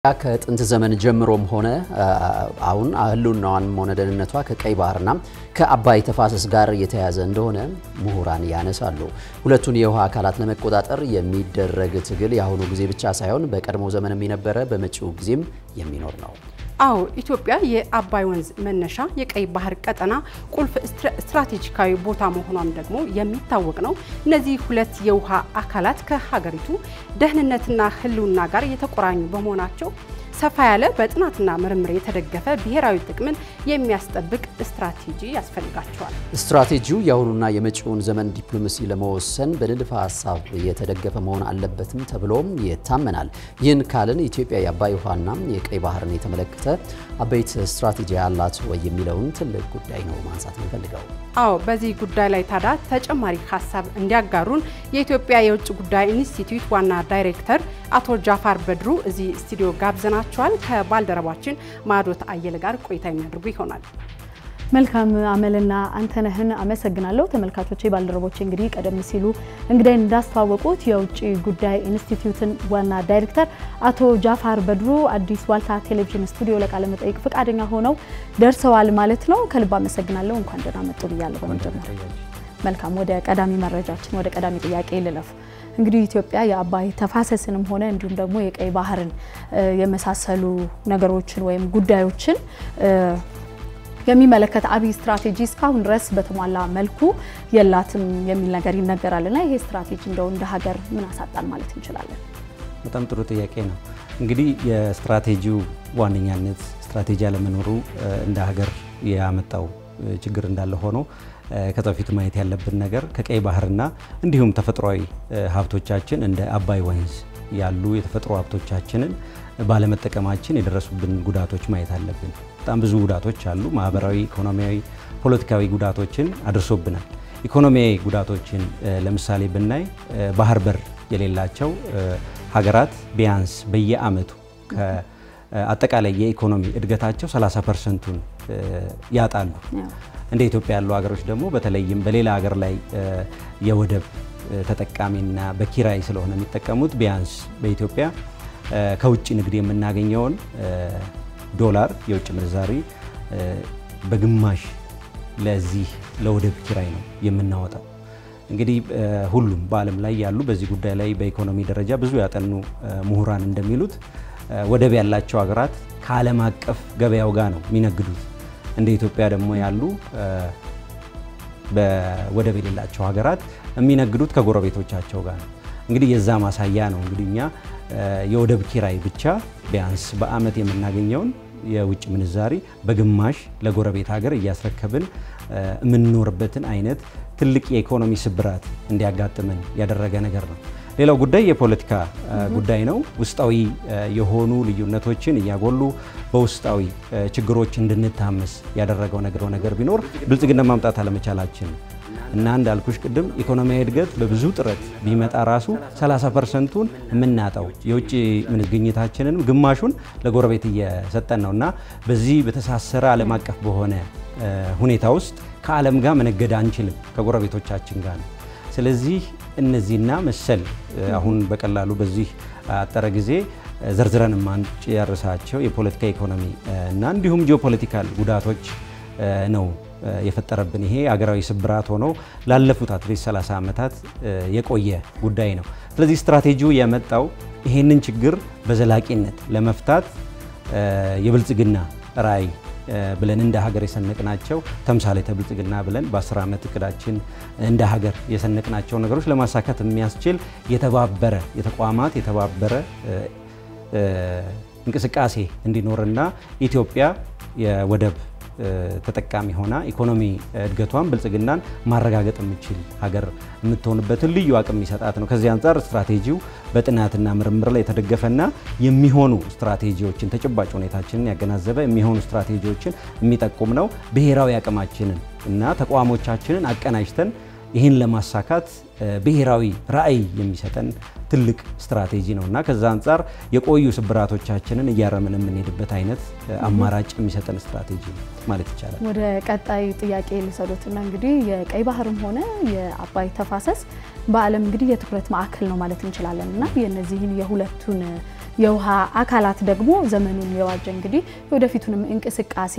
ከጥንት ዘመን ጀምሮም ሆነ አሁን ህልውናዋን ሆነ ደህንነቷ ከቀይ ባህርና ከአባይ ተፋሰስ ጋር የተያያዘ እንደሆነ ምሁራን ያነሳሉ። ሁለቱን የውሃ አካላት ለመቆጣጠር የሚደረግ ትግል የአሁኑ ጊዜ ብቻ ሳይሆን በቀድሞ ዘመንም የነበረ በመጪው ጊዜም የሚኖር ነው። አዎ ኢትዮጵያ የአባይ ወንዝ መነሻ የቀይ ባህር ቀጠና ቁልፍ ስትራቴጂካዊ ቦታ መሆኗም ደግሞ የሚታወቅ ነው። እነዚህ ሁለት የውሃ አካላት ከሀገሪቱ ደህንነትና ህልውና ጋር የተቆራኙ በመሆናቸው ሰፋ ያለ በጥናትና ምርምር የተደገፈ ብሔራዊ ጥቅምን የሚያስጠብቅ ስትራቴጂ ያስፈልጋቸዋል። ስትራቴጂው የአሁኑና የመጪውን ዘመን ዲፕሎማሲ ለመወሰን በንድፈ ሐሳብ የተደገፈ መሆን አለበትም ተብሎም ይታመናል። ይህን ካልን ኢትዮጵያ የአባይ ውሃና የቀይ ባህርን የተመለከተ አበይት ስትራቴጂ ያላት ወይ የሚለውን ትልቅ ጉዳይ ነው ማንሳት እንፈልጋው። አዎ በዚህ ጉዳይ ላይ ታዲያ ተጨማሪ ሐሳብ እንዲያጋሩን የኢትዮጵያ የውጭ ጉዳይ ኢንስቲትዩት ዋና ዳይሬክተር አቶ ጃፋር በድሩ እዚህ ስቱዲዮ ጋብዘናቸዋል። ከባልደረባችን ማዶት አየለ ጋር ቆይታ የሚያደርጉ ይሆናል። መልካም አመልና አንተነህን አመሰግናለሁ። ተመልካቾቼ ባልደረቦቼ እንግዲህ ቀደም ሲሉ እንግዲህ እንዳስተዋወቁት የውጭ ጉዳይ ኢንስቲትዩትን ዋና ዳይሬክተር አቶ ጃፋር በድሩ አዲስ ዋልታ ቴሌቪዥን ስቱዲዮ ለቃለ መጠይቅ ፈቃደኛ ሆነው ደርሰዋል ማለት ነው። ከልብ አመሰግናለሁ። እንኳን ደህና መጡ ብያለሁ። በመጀመሪያ መልካም ወደ ቀዳሚ መረጃችን ወደ ቀዳሚ ጥያቄ ልለፍ። እንግዲህ ኢትዮጵያ የአባይ ተፋሰስንም ሆነ እንዲሁም ደግሞ የቀይ ባህርን የመሳሰሉ ነገሮችን ወይም ጉዳዮችን የሚመለከት አብይ ስትራቴጂ እስካሁን ድረስ በተሟላ መልኩ የላትም የሚል ነገር ይነገራልና ይሄ ስትራቴጂ እንደው እንደ ሀገር ምን አሳጣን ማለት እንችላለን? በጣም ጥሩ ጥያቄ ነው። እንግዲህ የስትራቴጂው ዋነኛነት ስትራቴጂ አለመኖሩ እንደ ሀገር ያመጣው ችግር እንዳለ ሆኖ ከጠፊቱ ማየት ያለብን ነገር ከቀይ ባህርና እንዲሁም ተፈጥሯዊ ሀብቶቻችን እንደ አባይ ወንዝ ያሉ የተፈጥሮ ሀብቶቻችንን ባለመጠቀማችን የደረሱብን ጉዳቶች ማየት አለብን። በጣም ብዙ ጉዳቶች አሉ። ማህበራዊ፣ ኢኮኖሚያዊ፣ ፖለቲካዊ ጉዳቶችን አድርሶብናል። ኢኮኖሚያዊ ጉዳቶችን ለምሳሌ ብናይ ባህር በር የሌላቸው ሀገራት ቢያንስ በየአመቱ ከአጠቃላይ የኢኮኖሚ እድገታቸው 30%ን ያጣሉ። እንደ ኢትዮጵያ ያሉ ሀገሮች ደግሞ በተለይም በሌላ ሀገር ላይ የወደብ ተጠቃሚና በኪራይ ስለሆነ የሚጠቀሙት ቢያንስ በኢትዮጵያ ከውጭ ንግድ የምናገኘውን ዶላር የውጭ ምንዛሪ በግማሽ ለዚህ ለወደብ ኪራይ ነው የምናወጣው። እንግዲህ ሁሉም በዓለም ላይ ያሉ በዚህ ጉዳይ ላይ በኢኮኖሚ ደረጃ ብዙ ያጠኑ ምሁራን እንደሚሉት ወደብ ያላቸው ሀገራት ከዓለም አቀፍ ገበያው ጋር ነው የሚነግዱት። እንደ ኢትዮጵያ ደግሞ ያሉ በወደብ የሌላቸው ሀገራት የሚነግዱት ከጎረቤቶቻቸው ጋር ነው። እንግዲህ የዛ ማሳያ ነው። እንግዲህ እኛ የወደብ ኪራይ ብቻ ቢያንስ በአመት የምናገኘውን የውጭ ምንዛሪ በግማሽ ለጎረቤት ሀገር እያስረከብን የምንኖርበትን አይነት ትልቅ የኢኮኖሚ ስብራት እንዲያጋጥመን ያደረገ ነገር ነው። ሌላው ጉዳይ የፖለቲካ ጉዳይ ነው። ውስጣዊ የሆኑ ልዩነቶችን እያጎሉ በውስጣዊ ችግሮች እንድንታመስ ያደረገው ነገር ቢኖር ብልጽግና ማምጣት አለመቻላችን እና እንዳልኩሽ ቅድም ኢኮኖሚያዊ እድገት በብዙ ጥረት ቢመጣ ራሱ 30%ን የምናጣው የውጭ ግኝታችንን ግማሹን ለጎረቤት እየሰጠን ነውና በዚህ በተሳሰረ ዓለም አቀፍ በሆነ ሁኔታ ውስጥ ከዓለም ጋር መነገድ አንችልም፣ ከጎረቤቶቻችን ጋር ነው። ስለዚህ እነዚህና መሰል አሁን በቀላሉ በዚህ አጠረ ጊዜ ዘርዝረን ማንጨርሳቸው የፖለቲካ ኢኮኖሚ እና እንዲሁም ጂኦፖለቲካል ጉዳቶች ነው የፈጠረብን። ይሄ አገራዊ ስብራት ሆኖ ላለፉት አትሊስት 30 ዓመታት የቆየ ጉዳይ ነው። ስለዚህ ስትራቴጂው የመጣው ይሄንን ችግር በዘላቂነት ለመፍታት የብልጽግና ራዕይ ብለን እንደ ሀገር የሰነቅናቸው ተምሳሌተ ብልጽግና ብለን በ10 ዓመት እቅዳችን እንደ ሀገር የሰነቅናቸው ነገሮች ለማሳካት የሚያስችል የተባበረ የተቋማት የተባበረ እንቅስቃሴ እንዲኖርና ኢትዮጵያ የወደብ ተጠቃሚ ሆና ኢኮኖሚ እድገቷን ብልጽግናን ማረጋገጥ የምትችል ሀገር የምትሆንበትን ልዩ አቅም የሚሰጣት ነው። ከዚህ አንፃር ስትራቴጂው በጥናትና ምርምር ላይ የተደገፈና የሚሆኑ ስትራቴጂዎችን ተጨባጭ ሁኔታችንን ያገናዘበ የሚሆኑ ስትራቴጂዎችን የሚጠቁም ነው። ብሔራዊ አቅማችንን እና ተቋሞቻችንን አቀናጅተን ይህን ለማሳካት ብሔራዊ ራዕይ የሚሰጠን ትልቅ ስትራቴጂ ነውና ከዛ አንፃር የቆዩ ስብራቶቻችንን እያረምን የምንሄድበት አይነት አማራጭ የሚሰጠን ስትራቴጂ ማለት ይቻላል። ወደ ቀጣይ ጥያቄ ልሰዶትና እንግዲህ የቀይ ባህርም ሆነ የአባይ ተፋሰስ በዓለም እንግዲህ የትኩረት ማዕከል ነው ማለት እንችላለንና የነዚህን የሁለቱን የውሃ አካላት ደግሞ ዘመኑን የዋጀ እንግዲህ ወደፊቱንም እንቅስቃሴ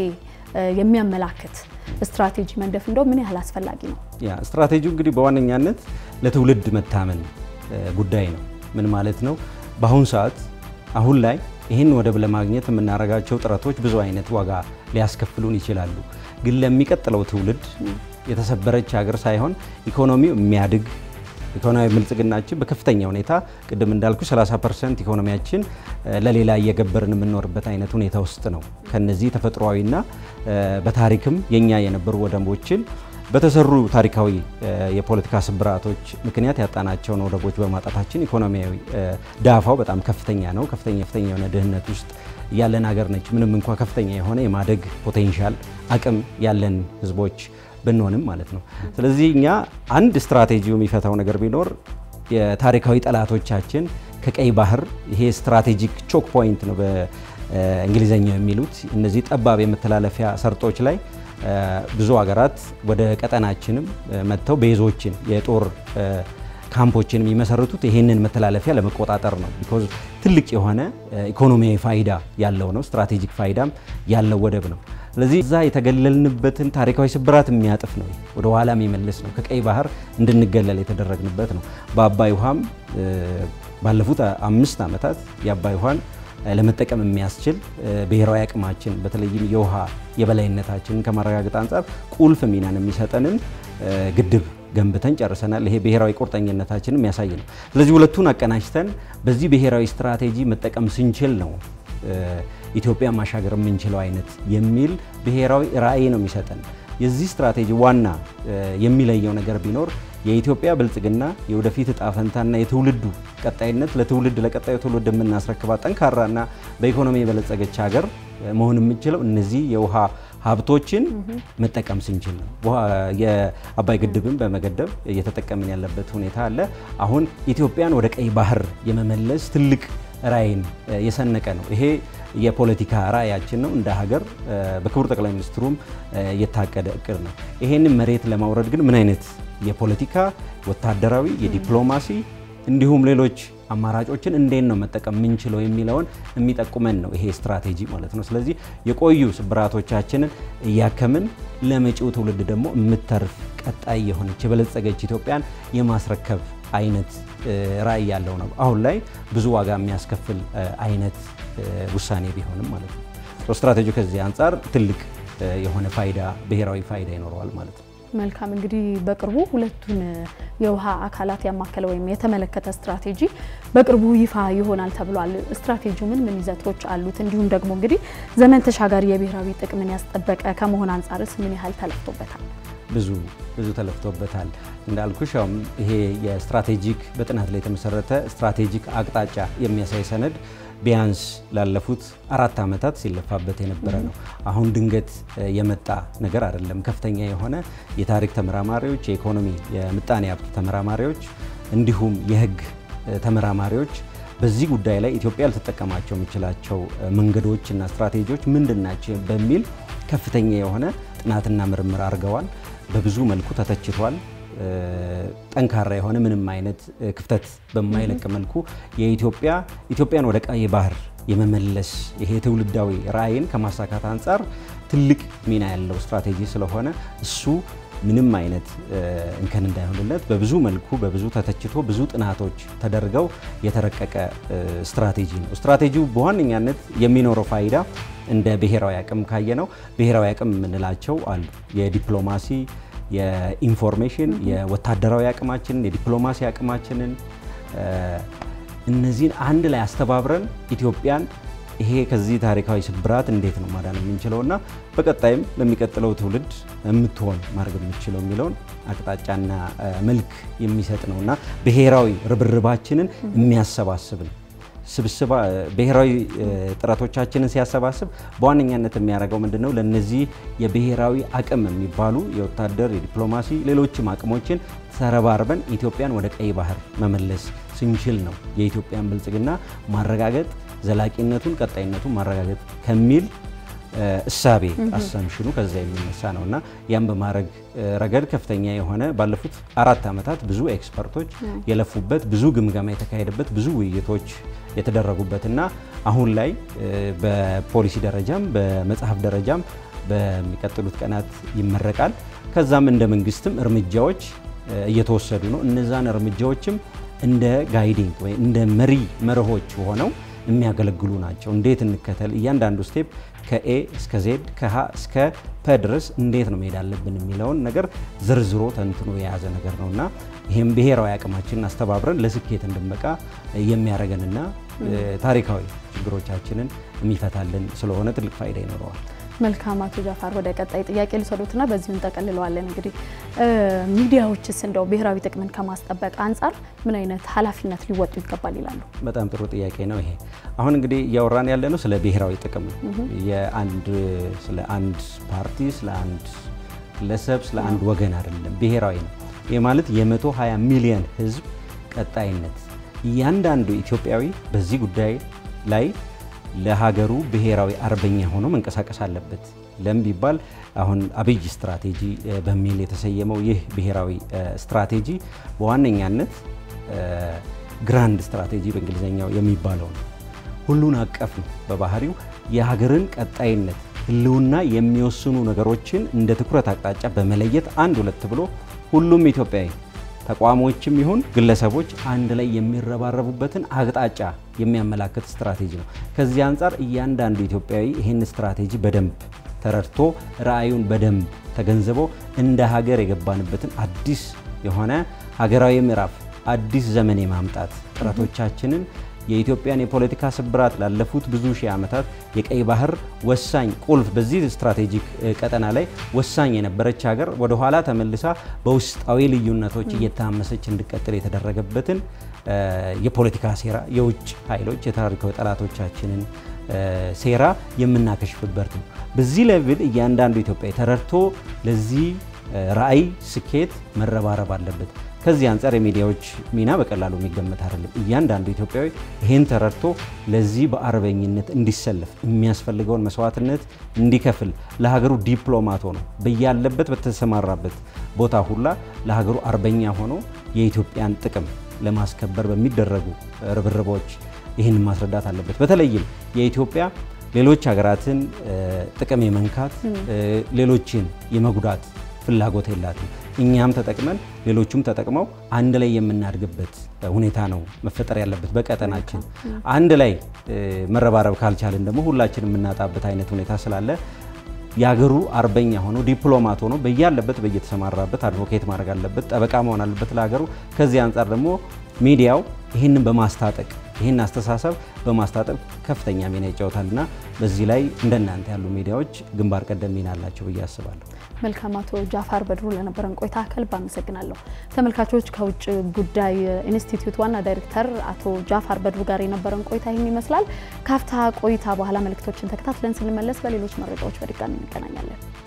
የሚያመላክት ስትራቴጂ መንደፍ እንደው ምን ያህል አስፈላጊ ነው? ያ ስትራቴጂው እንግዲህ በዋነኛነት ለትውልድ መታመን ጉዳይ ነው። ምን ማለት ነው? በአሁን ሰዓት አሁን ላይ ይህን ወደብ ለማግኘት የምናደርጋቸው ጥረቶች ብዙ አይነት ዋጋ ሊያስከፍሉን ይችላሉ። ግን ለሚቀጥለው ትውልድ የተሰበረች ሀገር ሳይሆን ኢኮኖሚው የሚያድግ ኢኮኖሚ ብልጽግናችን በከፍተኛ ሁኔታ ቅድም እንዳልኩ 30% ኢኮኖሚያችን ለሌላ እየገበርን የምንኖርበት አይነት ሁኔታ ውስጥ ነው። ከነዚህ ተፈጥሯዊና በታሪክም የኛ የነበሩ ወደቦችን በተሰሩ ታሪካዊ የፖለቲካ ስብራቶች ምክንያት ያጣናቸውን ወደቦች በማጣታችን ኢኮኖሚያዊ ዳፋው በጣም ከፍተኛ ነው። ከፍተኛ የሆነ ድህነት ውስጥ ያለን ሀገር ነች። ምንም እንኳን ከፍተኛ የሆነ የማደግ ፖቴንሻል አቅም ያለን ህዝቦች ብንሆንም ማለት ነው። ስለዚህ እኛ አንድ ስትራቴጂው የሚፈታው ነገር ቢኖር የታሪካዊ ጠላቶቻችን ከቀይ ባህር ይሄ ስትራቴጂክ ቾክ ፖይንት ነው በእንግሊዘኛው የሚሉት እነዚህ ጠባብ የመተላለፊያ ሰርጦች ላይ ብዙ ሀገራት ወደ ቀጠናችንም መጥተው ቤዞችን የጦር ካምፖችን የሚመሰርቱት ይሄንን መተላለፊያ ለመቆጣጠር ነው። ቢኮዝ ትልቅ የሆነ ኢኮኖሚያዊ ፋይዳ ያለው ነው። ስትራቴጂክ ፋይዳም ያለው ወደብ ነው። ስለዚህ እዛ የተገለልንበትን ታሪካዊ ስብራት የሚያጥፍ ነው። ወደ ኋላ የሚመልስ ነው። ከቀይ ባህር እንድንገለል የተደረግንበት ነው። በአባይ ውሃም ባለፉት 5 ዓመታት የአባይ ውሃን ለመጠቀም የሚያስችል ብሔራዊ አቅማችን በተለይም የውሃ የበላይነታችንን ከማረጋገጥ አንፃር ቁልፍ ሚናን የሚሰጠንን ግድብ ገንብተን ጨርሰናል። ይሄ ብሔራዊ ቁርጠኝነታችንን የሚያሳይ ነው። ስለዚህ ሁለቱን አቀናጅተን በዚህ ብሔራዊ ስትራቴጂ መጠቀም ስንችል ነው ኢትዮጵያ ማሻገር የምንችለው አይነት የሚል ብሔራዊ ራዕይ ነው የሚሰጠን። የዚህ ስትራቴጂ ዋና የሚለየው ነገር ቢኖር የኢትዮጵያ ብልጽግና የወደፊት ዕጣ ፈንታና የትውልዱ ቀጣይነት ለቀጣዩ ትውልድ የምናስረክባት ጠንካራና በኢኮኖሚ የበለጸገች ሀገር መሆን የምንችለው እነዚህ የውሃ ሀብቶችን መጠቀም ስንችል ነው። የአባይ ግድብን በመገደብ እየተጠቀምን ያለበት ሁኔታ አለ። አሁን ኢትዮጵያን ወደ ቀይ ባህር የመመለስ ትልቅ ራዕይን የሰነቀ ነው። ይሄ የፖለቲካ ራዕያችን ነው። እንደ ሀገር በክቡር ጠቅላይ ሚኒስትሩም የታቀደ እቅድ ነው። ይሄንን መሬት ለማውረድ ግን ምን አይነት የፖለቲካ ወታደራዊ፣ የዲፕሎማሲ እንዲሁም ሌሎች አማራጮችን እንዴት ነው መጠቀም የምንችለው የሚለውን የሚጠቁመን ነው ይሄ ስትራቴጂ ማለት ነው። ስለዚህ የቆዩ ስብራቶቻችንን እያከምን ለመጪው ትውልድ ደግሞ የምትተርፍ ቀጣይ የሆነች የበለጸገች ኢትዮጵያን የማስረከብ አይነት ራዕይ ያለው ነው። አሁን ላይ ብዙ ዋጋ የሚያስከፍል አይነት ውሳኔ ቢሆንም ማለት ነው። ስትራቴጂው ከዚህ አንፃር ትልቅ የሆነ ፋይዳ ብሔራዊ ፋይዳ ይኖረዋል ማለት ነው። መልካም እንግዲህ በቅርቡ ሁለቱን የውሃ አካላት ያማከለ ወይም የተመለከተ ስትራቴጂ በቅርቡ ይፋ ይሆናል ተብሏል። ስትራቴጂው ምን ይዘቶች አሉት? እንዲሁም ደግሞ እንግዲህ ዘመን ተሻጋሪ የብሔራዊ ጥቅምን ያስጠበቀ ከመሆን አንፃርስ ምን ያህል ተለፍቶበታል? ብዙ ተለፍቶበታል። እንዳልኩሽ ይሄ የስትራቴጂክ በጥናት ላይ የተመሰረተ ስትራቴጂክ አቅጣጫ የሚያሳይ ሰነድ ቢያንስ ላለፉት 4 ዓመታት ሲለፋበት የነበረ ነው። አሁን ድንገት የመጣ ነገር አይደለም። ከፍተኛ የሆነ የታሪክ ተመራማሪዎች፣ የኢኮኖሚ የምጣኔ ሀብት ተመራማሪዎች እንዲሁም የሕግ ተመራማሪዎች በዚህ ጉዳይ ላይ ኢትዮጵያ ልትጠቀማቸው የምትችላቸው መንገዶችና ስትራቴጂዎች ምንድናቸው በሚል ከፍተኛ የሆነ ጥናትና ምርምር አድርገዋል። በብዙ መልኩ ተተችቷል። ጠንካራ የሆነ ምንም አይነት ክፍተት በማይለቅ መልኩ ኢትዮጵያን ወደ ቀይ ባህር የመመለስ ይሄ ትውልዳዊ ራዕይን ከማሳካት አንፃር ትልቅ ሚና ያለው ስትራቴጂ ስለሆነ እሱ ምንም አይነት እንከን እንዳይሆንለት በብዙ መልኩ በብዙ ተተችቶ ብዙ ጥናቶች ተደርገው የተረቀቀ ስትራቴጂ ነው። ስትራቴጂው በዋነኛነት የሚኖረው ፋይዳ እንደ ብሔራዊ አቅም ካየነው ብሔራዊ አቅም የምንላቸው አሉ። የዲፕሎማሲ፣ የኢንፎርሜሽን፣ የወታደራዊ አቅማችንን፣ የዲፕሎማሲ አቅማችንን እነዚህን አንድ ላይ አስተባብረን ኢትዮጵያን ይሄ ከዚህ ታሪካዊ ስብራት እንዴት ነው ማዳን የምንችለውና በቀጣይም ለሚቀጥለው ትውልድ የምትሆን ማድረግ የምንችለው የሚለውን አቅጣጫና መልክ የሚሰጥ ነውና ብሔራዊ ርብርባችንን የሚያሰባስብ ነው። ብሔራዊ ጥረቶቻችንን ሲያሰባስብ በዋነኛነት የሚያደርገው ምንድነው? ለነዚህ የብሔራዊ አቅም የሚባሉ የወታደር፣ የዲፕሎማሲ ሌሎችም አቅሞችን ተረባርበን ኢትዮጵያን ወደ ቀይ ባህር መመለስ ስንችል ነው የኢትዮጵያን ብልጽግና ማረጋገጥ፣ ዘላቂነቱን ቀጣይነቱን ማረጋገጥ ከሚል እሳቤ አሰምሽኑ ከዛ የሚነሳ ነውና ያን በማድረግ ረገድ ከፍተኛ የሆነ ባለፉት 4 ዓመታት ብዙ ኤክስፐርቶች የለፉበት ብዙ ግምገማ የተካሄደበት ብዙ ውይይቶች የተደረጉበትና አሁን ላይ በፖሊሲ ደረጃም በመጽሐፍ ደረጃም በሚቀጥሉት ቀናት ይመረቃል። ከዛም እንደ መንግስትም እርምጃዎች እየተወሰዱ ነው። እነዛን እርምጃዎችም እንደ ጋይዲንግ ወይ እንደ መሪ መርሆች ሆነው የሚያገለግሉ ናቸው። እንዴት እንከተል እያንዳንዱ ስቴፕ ከኤ እስከ ዜድ ከሀ እስከ ፐ ድረስ እንዴት ነው መሄድ አለብን የሚለውን ነገር ዝርዝሮ ተንትኖ የያዘ ነገር ነውና ይሄም ብሔራዊ አቅማችንን አስተባብረን ለስኬት እንድንበቃ የሚያደርገንና ታሪካዊ ችግሮቻችንን የሚፈታልን ስለሆነ ትልቅ ፋይዳ ይኖረዋል። መልካም አቶ ጃፋር ወደ ቀጣይ ጥያቄ ልሰዶትና በዚሁን ተቀልለዋለን። እንግዲህ ሚዲያዎችስ እንደው ብሔራዊ ጥቅምን ከማስጠበቅ አንፃር ምን አይነት ኃላፊነት ሊወጡ ይገባል ይላሉ? በጣም ጥሩ ጥያቄ ነው ይሄ። አሁን እንግዲህ እያወራን ያለነው ስለ ብሔራዊ ጥቅም ስለ አንድ ፓርቲ ስለ አንድ ግለሰብ ስለ አንድ ወገን አይደለም፣ ብሔራዊ ነው። ይሄ ማለት የ120 ሚሊዮን ህዝብ ቀጣይነት እያንዳንዱ ኢትዮጵያዊ በዚህ ጉዳይ ላይ ለሀገሩ ብሔራዊ አርበኛ ሆኖ መንቀሳቀስ አለበት። ለምን ቢባል አሁን አብይ ስትራቴጂ በሚል የተሰየመው ይህ ብሔራዊ ስትራቴጂ በዋነኛነት ግራንድ ስትራቴጂ በእንግሊዘኛው የሚባለው ነው። ሁሉን አቀፍ ነው። በባህሪው የሀገርን ቀጣይነት ህልውና የሚወስኑ ነገሮችን እንደ ትኩረት አቅጣጫ በመለየት አንድ ሁለት ብሎ ሁሉም ኢትዮጵያዊ ተቋሞችም ይሁን ግለሰቦች አንድ ላይ የሚረባረቡበትን አቅጣጫ የሚያመላክት ስትራቴጂ ነው። ከዚህ አንፃር እያንዳንዱ ኢትዮጵያዊ ይህን ስትራቴጂ በደንብ ተረድቶ ራዕዩን በደንብ ተገንዝቦ እንደ ሀገር የገባንበትን አዲስ የሆነ ሀገራዊ ምዕራፍ አዲስ ዘመን የማምጣት ጥረቶቻችንን የኢትዮጵያን የፖለቲካ ስብራት ላለፉት ብዙ ሺህ ዓመታት የቀይ ባህር ወሳኝ ቁልፍ በዚህ ስትራቴጂክ ቀጠና ላይ ወሳኝ የነበረች ሀገር ወደ ኋላ ተመልሳ በውስጣዊ ልዩነቶች እየታመሰች እንድትቀጥል የተደረገበትን የፖለቲካ ሴራ የውጭ ኃይሎች የታሪካዊ ጠላቶቻችንን ሴራ የምናከሽፍበት ነው። በዚህ ሌቭል እያንዳንዱ ኢትዮጵያዊ ተረድቶ ለዚህ ራዕይ ስኬት መረባረብ አለበት። ከዚህ አንፃር የሚዲያዎች ሚና በቀላሉ የሚገመት አይደለም። እያንዳንዱ ኢትዮጵያዊ ይሄን ተረድቶ ለዚህ በአርበኝነት እንዲሰለፍ የሚያስፈልገውን መስዋዕትነት እንዲከፍል ለሀገሩ ዲፕሎማት ሆኖ በያለበት በተሰማራበት ቦታ ሁላ ለሀገሩ አርበኛ ሆኖ የኢትዮጵያን ጥቅም ለማስከበር በሚደረጉ ርብርቦች ይህን ማስረዳት አለበት። በተለይም የኢትዮጵያ ሌሎች ሀገራትን ጥቅም የመንካት ሌሎችን የመጉዳት ፍላጎት የላትም። እኛም ተጠቅመን ሌሎቹም ተጠቅመው አንድ ላይ የምናድግበት ሁኔታ ነው መፈጠር ያለበት። በቀጠናችን አንድ ላይ መረባረብ ካልቻለን ደግሞ ሁላችንም የምናጣበት አይነት ሁኔታ ስላለ ያገሩ አርበኛ ሆኖ ዲፕሎማት ሆኖ በያለበት በየተሰማራበት አድቮኬት ማድረግ አለበት፣ ጠበቃ መሆን አለበት ለሀገሩ። ከዚህ አንፃር ደግሞ ሚዲያው ይህንን በማስታጠቅ ይህን አስተሳሰብ በማስታጠቅ ከፍተኛ ሚና ይጫወታልና በዚህ ላይ እንደናንተ ያሉ ሚዲያዎች ግንባር ቀደም ሚና አላቸው ብዬ አስባለሁ። መልካም አቶ ጃፋር በድሩ ለነበረን ቆይታ ከልብ አመሰግናለሁ። ተመልካቾች ከውጭ ጉዳይ ኢንስቲትዩት ዋና ዳይሬክተር አቶ ጃፋር በድሩ ጋር የነበረን ቆይታ ይህን ይመስላል። ካፍታ ቆይታ በኋላ መልእክቶችን ተከታትለን ስንመለስ በሌሎች መረጃዎች በድጋሚ እንገናኛለን።